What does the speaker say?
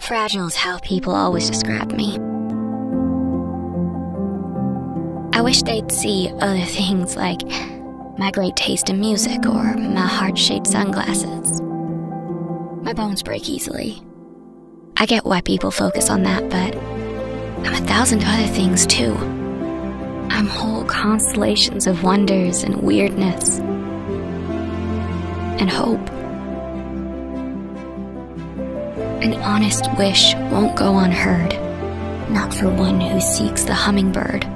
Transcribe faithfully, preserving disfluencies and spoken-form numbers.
Fragile is how people always describe me. I wish they'd see other things like my great taste in music or my heart-shaped sunglasses. My bones break easily. I get why people focus on that, but I'm a thousand other things too. I'm whole constellations of wonders and weirdness and hope. An honest wish won't go unheard, not for one who seeks the hummingbird.